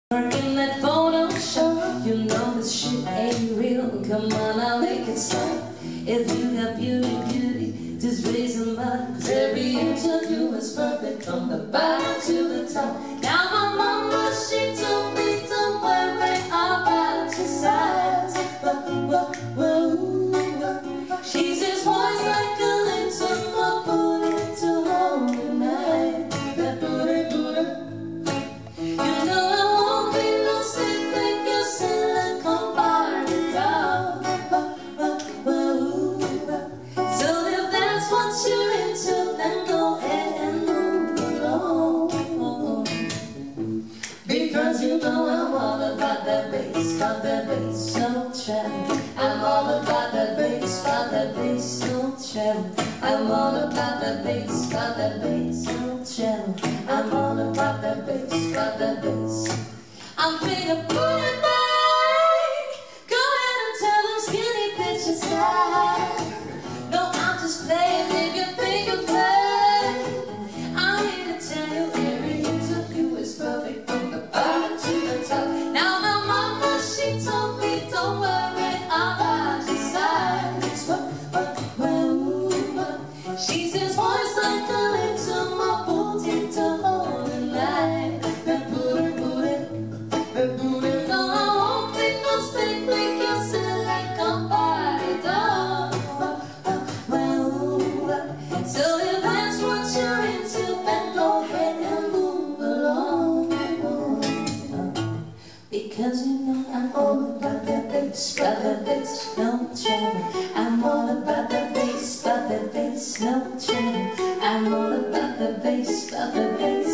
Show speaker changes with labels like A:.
A: In that photo show, you know this shit ain't real. Come on, I'll make it stop. If you got beauty, beauty, just raise them up. Cause every inch of you is perfect, from the bottom to the top. Now my mama, she told me don't worry about your size. She says voice like a little more booty to hold the night. That booty, booty. You know I won't be no sick like your silicone Barbie doll. So if that's what you're into, then go ahead and move along. Because you know I'm all about that bass, no trouble. I'm all about that bass, no trouble. I'm all about that bass, no trouble. I'm all about that bass. I'm big a booty bag. Go ahead and tell them skinny bitches that. No, I'm just playing, leave your finger play. I'm here to tell you every interview is perfect, from the bottom to the top. Now my mama, she told me don't worry about your size. She says voice like a little more booty to hold the night. That booty, that booty. No, I won't be no stick like your silicone Barbie doll. So if that's what you're into, then go ahead and move along. Because you know I'm all about that bass, no trouble. I'm all about that bass, no trouble. I'm all about the bass,